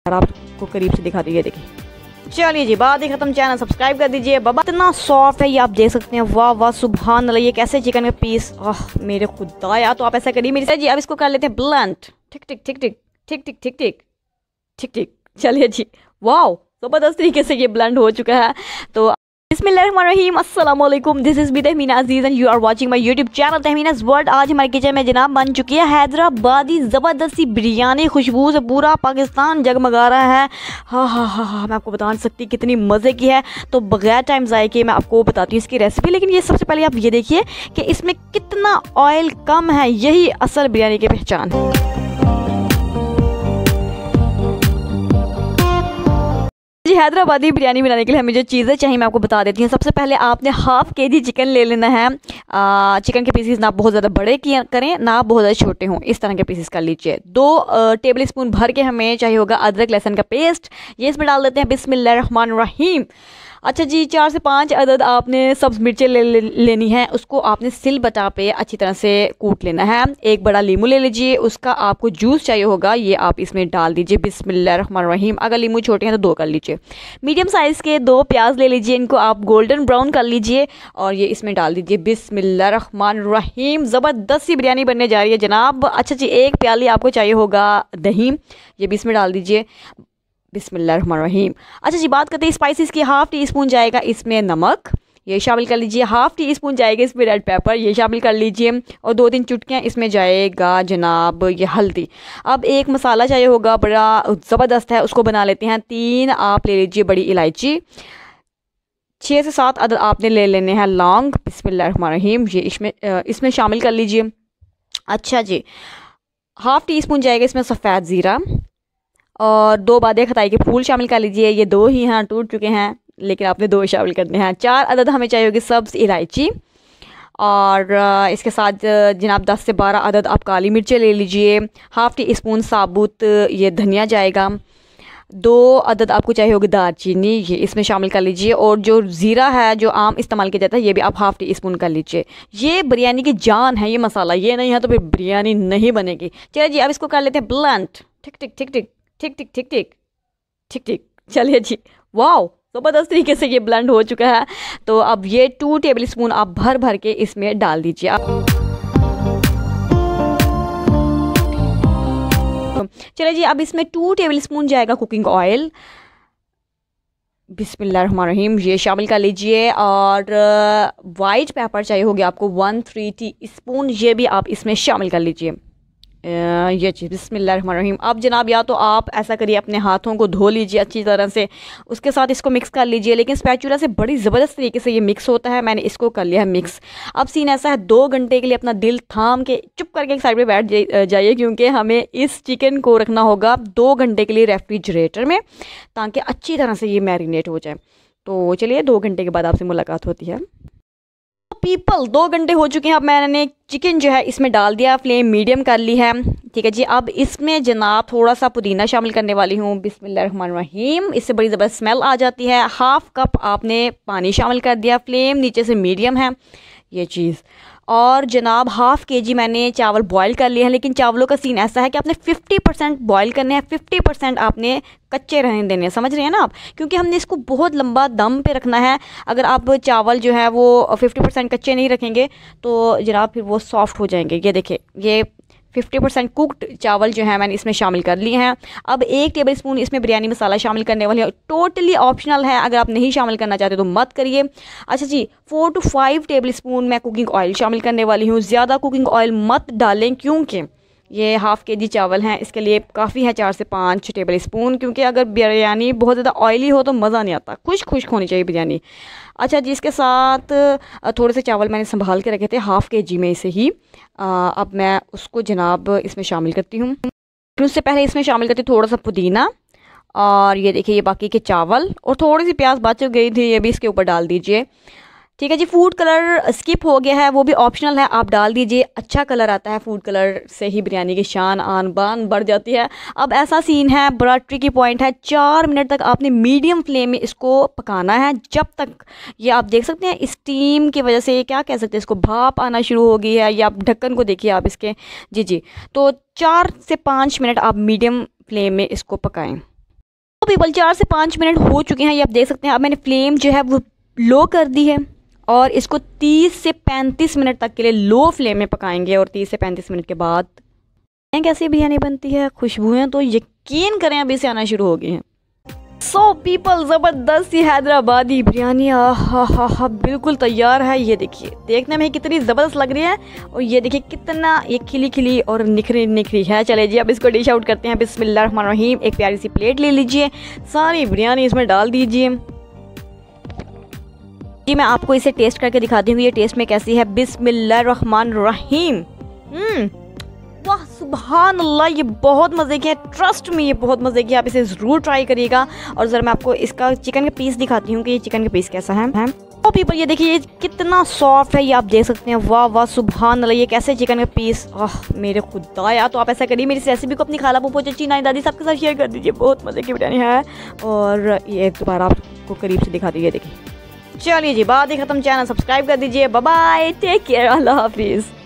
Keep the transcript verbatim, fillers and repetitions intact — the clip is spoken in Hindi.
और आपको करीब से दिखा दीजिए, देखिए। चलिए जी, बात ही खत्म, चैनल सब्सक्राइब कर दीजिए। बाबा इतना सॉफ्ट है ये, आप देख सकते हैं। वाह वाह, सुभान अल्लाह, ये कैसे चिकन का पीस, आह मेरे खुदा यार। तो आप ऐसा करिए मेरे जी, अब इसको कर लेते हैं ब्लंट। ठीक ठीक ठीक ठीक ठीक ठीक ठीक ठीक ठीक ठीक चलिए जी, वाह ज़बरदस्त तरीके से ये ब्लेंड हो चुका है। तो बिस्मिल्लाहिर्रहमानिर्रहीम, अस्सलाम वालेकुम, this is B Tahmina Aziz and you are watching my YouTube channel Tahmina's world. आज हमारे किचन में जनाब बन चुकी है हैदराबादी ज़बरदस्ती बिरयानी। खुशबू से पूरा पाकिस्तान जगमगा रहा है। हाँ हाँ हाँ हाँ मैं आपको बता नहीं सकती कितनी मज़े की है। तो बगैर टाइम ज़ाये के मैं आपको बताती हूँ इसकी रेसिपी। लेकिन ये सबसे पहले आप ये देखिए कि इसमें कितना ऑयल कम है, यही असल बिरयानी की पहचान है। जी, हैदराबादी बिरयानी बनाने के लिए हमें जो चीज़ें चाहिए मैं आपको बता देती हूँ। सबसे पहले आपने हाफ़ के जी चिकन ले लेना है। आ, चिकन के पीसीस ना बहुत ज़्यादा बड़े किया करें, ना बहुत ज़्यादा छोटे हों, इस तरह के पीसीस कर लीजिए। दो टेबल स्पून भर के हमें चाहिए होगा अदरक लहसुन का पेस्ट, ये इसमें डाल देते हैं। बिस्मिल्लाहिर्रहमानिर्रहीम। अच्छा जी, चार से पाँच अदद आपने सब्ज़ मिर्चें ले, ले लेनी है, उसको आपने सिल बटा पे अच्छी तरह से कूट लेना है। एक बड़ा लीमू ले लीजिए, उसका आपको जूस चाहिए होगा, ये आप इसमें डाल दीजिए। बिस्मिल्लाहिर्रहमानिर्रहीम। अगर लीमू छोटे हैं तो दो कर लीजिए। मीडियम साइज़ के दो प्याज ले लीजिए, इनको आप गोल्डन ब्राउन कर लीजिए और ये इसमें डाल दीजिए। बिस्मिल्लाहिर्रहमानिर्रहीम। ज़बरदस्त सी बिरयानी बनने जा रही है जनाब। अच्छा जी, एक प्याली आपको चाहिए होगा दही, ये भी इसमें डाल दीजिए। बिस्मिल्लाहिर्रहमानिर्रहीम। अच्छा जी, बात करते हैं स्पाइसेस की। हाफ़ टी स्पून जाएगा इसमें नमक, ये शामिल कर लीजिए। हाफ़ टी स्पून जाएगा इसमें रेड पेपर, ये शामिल कर लीजिए। और दो तीन चुटकियाँ इसमें जाएगा जनाब ये हल्दी। अब एक मसाला चाहिए होगा बड़ा ज़बरदस्त है, उसको बना लेते हैं। तीन आप ले लीजिए बड़ी इलायची, छः से सात अदद आपने ले लेने हैं लौंग। बिस्मिल्लाहिर्रहमानिर्रहीम, ये इसमें इसमें शामिल कर लीजिए। अच्छा जी, हाफ़ टी स्पून जाएगा इसमें सफ़ेद ज़ीरा और दो बादे खताई के फूल शामिल कर लीजिए। ये दो ही हैं, टूट चुके हैं, लेकिन आपने दो शामिल करने हैं। चार अदद हमें चाहिए होगी सब्ज़ इलायची और इसके साथ जनाब दस से बारह अदद आप काली मिर्चें ले लीजिए। हाफ़ टी स्पून साबुत ये धनिया जाएगा। दो अदद आपको चाहिए होगी दालचीनी, ये इसमें शामिल कर लीजिए। और जो ज़ीरा है जो आम इस्तेमाल किया जाता है, ये भी आप हाफ़ टी स्पून कर लीजिए। ये बिरयानी की जान है ये मसाला, ये नहीं है तो फिर बिरयानी नहीं बनेगी। चलिए जी, अब इसको कर लेते हैं ब्लेंड। ठीक ठीक ठीक ठीक ठीक ठीक ठीक ठीक ठीक ठीक चलिए जी, वाह ज़बरदस्त तरीके से ये ब्लेंड हो चुका है। तो अब ये टू टेबल स्पून आप भर भर के इसमें डाल दीजिए। चलिए जी, अब इसमें टू टेबल स्पून जाएगा कुकिंग ऑयल। बिस्मिल्लाहिर्रहमानिर्रहीम, ये शामिल कर लीजिए। और वाइट पेपर चाहिए होगी आपको वन थ्री टी स्पून, ये भी आप इसमें शामिल कर लीजिए। ये चीज़ बिस्मिल्लाहिर्रहमानिर्रहीम। अब जनाब या तो आप ऐसा करिए अपने हाथों को धो लीजिए अच्छी तरह से, उसके साथ इसको मिक्स कर लीजिए। लेकिन स्पैचुला से बड़ी ज़बरदस्त तरीके से ये मिक्स होता है, मैंने इसको कर लिया है मिक्स। अब सीन ऐसा है, दो घंटे के लिए अपना दिल थाम के चुप करके एक साइड पे बैठ जाइए, क्योंकि हमें इस चिकन को रखना होगा दो घंटे के लिए रेफ्रिजरेटर में, ताकि अच्छी तरह से ये मैरिनेट हो जाए। तो चलिए, दो घंटे के बाद आपसे मुलाकात होती है। पीपल दो घंटे हो चुके हैं। अब मैंने चिकन जो है इसमें डाल दिया, फ्लेम मीडियम कर ली है। ठीक है जी, अब इसमें जनाब थोड़ा सा पुदीना शामिल करने वाली हूँ। बिस्मिल्लाहिर्रहमानिर्रहीम, इससे बड़ी ज़बरदस्त स्मेल आ जाती है। हाफ़ कप आपने पानी शामिल कर दिया, फ्लेम नीचे से मीडियम है ये चीज़। और जनाब हाफ़ के जी मैंने चावल बॉईल कर लिए हैं। लेकिन चावलों का सीन ऐसा है कि आपने फिफ्टी परसेंट बॉईल करने हैं, फिफ्टी परसेंट आपने कच्चे रहने देने हैं, समझ रहे हैं ना आप, क्योंकि हमने इसको बहुत लंबा दम पे रखना है। अगर आप चावल जो है वो फिफ्टी परसेंट कच्चे नहीं रखेंगे तो जनाब फिर वो सॉफ्ट हो जाएंगे। ये देखिए, ये फिफ्टी परसेंट कुकड चावल जो है मैंने इसमें शामिल कर लिए हैं। अब एक टेबल स्पून इसमें बिरयानी मसाला शामिल करने वाली है, टोटली ऑप्शनल है, अगर आप नहीं शामिल करना चाहते तो मत करिए। अच्छा जी, four two five tablespoon मैं कुकिंग ऑयल शामिल करने वाली हूँ। ज़्यादा कुकिंग ऑयल मत डालें, क्योंकि ये हाफ़ के जी चावल हैं, इसके लिए काफ़ी है चार से पाँच टेबल स्पून, क्योंकि अगर बिरयानी बहुत ज़्यादा ऑयली हो तो मज़ा नहीं आता, खुश खुश होनी चाहिए बिरयानी। अच्छा जी, इसके साथ थोड़े से चावल मैंने संभाल के रखे थे हाफ़ के जी में से ही। आ, अब मैं उसको जनाब इसमें शामिल करती हूँ। उससे पहले इसमें शामिल करती हूँ थोड़ा सा पुदीना। और ये देखिए, ये बाकी के चावल और थोड़ी सी प्याज बच गई थी, ये भी इसके ऊपर डाल दीजिए। ठीक है जी, फूड कलर स्किप हो गया है, वो भी ऑप्शनल है, आप डाल दीजिए, अच्छा कलर आता है फूड कलर से ही बिरयानी की शान आन बान बढ़ जाती है। अब ऐसा सीन है, बड़ा ट्रिकी पॉइंट है, चार मिनट तक आपने मीडियम फ्लेम में इसको पकाना है, जब तक ये आप देख सकते हैं स्टीम की वजह से क्या कह सकते हैं, इसको भाप आना शुरू हो गई है। या आप ढक्कन को देखिए आप इसके, जी जी, तो चार से पाँच मिनट आप मीडियम फ्लेम में इसको पकाएं। पीपल चार से पाँच मिनट हो चुके हैं, ये आप देख सकते हैं। अब मैंने फ्लेम जो है वो लो कर दी है और इसको तीस से पैंतीस मिनट तक के लिए लो फ्लेम में पकाएंगे। और तीस से पैंतीस मिनट के बाद कैसी बिरयानी बनती है, खुशबुएं तो यकीन करें अभी से आना शुरू हो गई हैं। सो पीपल ज़बरदस्त सी हैदराबादी बिरयानी हा हा हा बिल्कुल तैयार है। ये देखिए देखने में कितनी ज़बरदस्त लग रही है और ये देखिए कितना ये खिली खिली और निखरी निखरी है। चले जी अब इसको डिश आउट करते हैं। बिस्मिल्लाहिर्रहमानिर्रहीम। एक प्यारी सी प्लेट ले लीजिए, सारी बिरयानी इसमें डाल दीजिए जी। मैं आपको इसे टेस्ट करके दिखाती हूँ ये टेस्ट में कैसी है। बिस्मिल्लाहिर्रहमानिर्रहीम। हम्म वाह सुभान अल्लाह, ये बहुत मज़े की है। ट्रस्ट में ये बहुत मज़े की है, आप इसे ज़रूर ट्राई करिएगा। और ज़रा मैं आपको इसका चिकन का पीस दिखाती हूँ कि ये चिकन का पीस कैसा है। तो पीपल ये देखिए ये कितना सॉफ्ट है, ये आप देख सकते हैं। वाह वाह सुभान अल्लाह, ये कैसे चिकन का पीस, आह मेरे खुदाया। तो आप ऐसा करिए, मेरी रेसिपी को अपनी खाला फूफो चाची नानी दादी सबके साथ शेयर कर दीजिए। बहुत मज़े की बिरयानी है और ये एक दोबारा आपको करीब से दिखा दीजिए। देखिए चलिए जी बात ही ख़त्म। चैनल सब्सक्राइब कर दीजिए। बाय बाय, टेक केयर, अल्लाह हाफिज़।